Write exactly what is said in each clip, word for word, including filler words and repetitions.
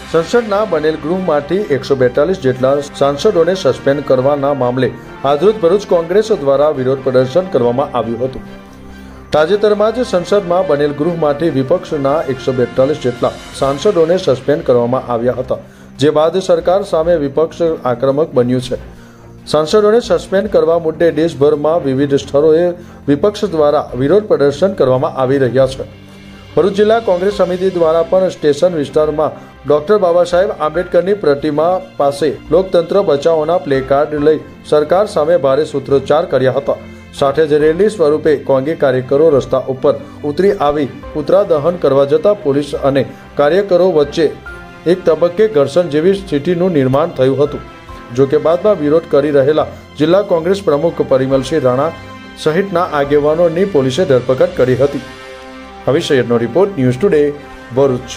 સંસદના બનેલ ગૃહમાંથી એકસો બેતાલીસ જેટલા સાંસદોને સસ્પેન્ડ કરવાના મામલે આજરોજ ભરૂચ કોંગ્રેસ દ્વારા વિરોધ પ્રદર્શન કરવામાં આવ્યું હતું। તાજેતરમાં જ સંસદમાં બનેલ ગૃહમાંથી વિપક્ષના એકસો બેતાલીસ જેટલા સાંસદોને સસ્પેન્ડ કરવામાં આવ્યા હતા, જે બાદ સરકાર સામે વિપક્ષ આક્રમક બન્યું છે। સાંસદોને સસ્પેન્ડ કરવા મુદ્દે દેશભરમાં વિવિધ સ્થળોએ વિપક્ષ દ્વારા વિરોધ પ્રદર્શન કરવામાં આવી રહ્યા છે। ભરૂચ જિલ્લા કોંગ્રેસ સમિતિ દ્વારા પણ સ્ટેશન વિસ્તારમાં ડોક્ટર બાબા સાહેબ આંબેડકરની પ્રતિમા પાસે લોકતંત્ર બચાવોના પ્લેકાર્ડ લઈ સરકાર સામે ભારે સૂત્રોચ્ચાર કર્યા હતા। સાથે જ રેલી સ્વરૂપે કોંગી કાર્યકરો રસ્તા ઉપર ઉતરી આવી પુતળા દહન કરવા જતા પોલીસ અને કાર્યકરો વચ્ચે એક તબક્કે ઘર્ષણ જેવી સ્થિતિનું નિર્માણ થયું હતું। જો કે બાદમાં વિરોધ કરી રહેલા જિલ્લા કોંગ્રેસ પ્રમુખ પરિમલસિંહ રાણા સહિતના આગેવાનોની પોલીસે ધરપકડ કરી હતી। હવી સૈયદનો રિપોર્ટ, ન્યૂઝ ટુડે, ભરૂચ।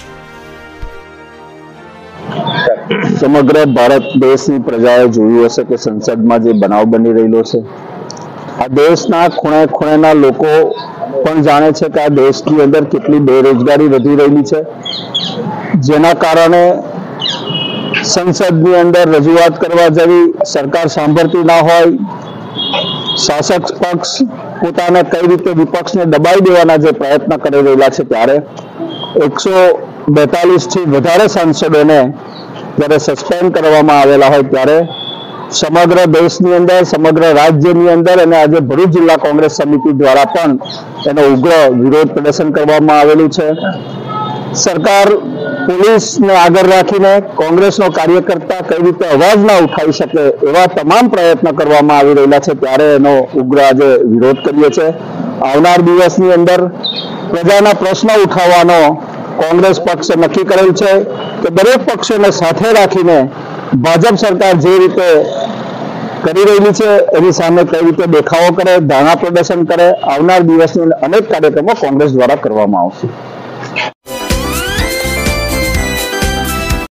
સમગ્ર ભારત દેશની પ્રજાએ જોયું હશે કે સંસદમાં જે બનાવ બની રહેલો છે, આ દેશના ખૂણે ખૂણેના લોકો પણ જાણે છે કે આ દેશની અંદર કેટલી બેરોજગારી વધી રહેલી છે, જેના કારણે સંસદની અંદર રજૂઆત કરવા જેવી સરકાર સાંભળતી ના હોય, શાસક પક્ષ પોતાને કઈ રીતે વિપક્ષને દબાઈ દેવાના જે પ્રયત્ન કરી રહેલા છે, ત્યારે એકસો બેતાલીસ થી વધારે સાંસદોને જ્યારે સસ્પેન્ડ કરવામાં આવેલા હોય ત્યારે સમગ્ર દેશની અંદર, સમગ્ર રાજ્યની અંદર અને આજે ભરૂચ જિલ્લા કોંગ્રેસ સમિતિ દ્વારા પણ એનો ઉગ્ર વિરોધ પ્રદર્શન કરવામાં આવેલું છે। સરકાર પોલીસને આગળ રાખીને કોંગ્રેસનો કાર્યકર્તા કઈ રીતે અવાજ ના ઉઠાવી શકે એવા તમામ પ્રયત્નો કરવામાં આવી રહેલા છે, ત્યારે એનો ઉગ્ર આજે વિરોધ કર્યો છે। આવનાર દિવસની અંદર પ્રજાના પ્રશ્નો ઉઠાવવાનો કોંગ્રેસ પક્ષે નક્કી કરેલ છે કે દરેક પક્ષોને સાથે રાખીને ભાજપ સરકાર જે રીતે કરી રહેલી છે એની સામે કઈ રીતે દેખાવો કરે, ધારણા પ્રદર્શન કરે, આવનાર દિવસની અનેક કાર્યક્રમો કોંગ્રેસ દ્વારા કરવામાં આવશે।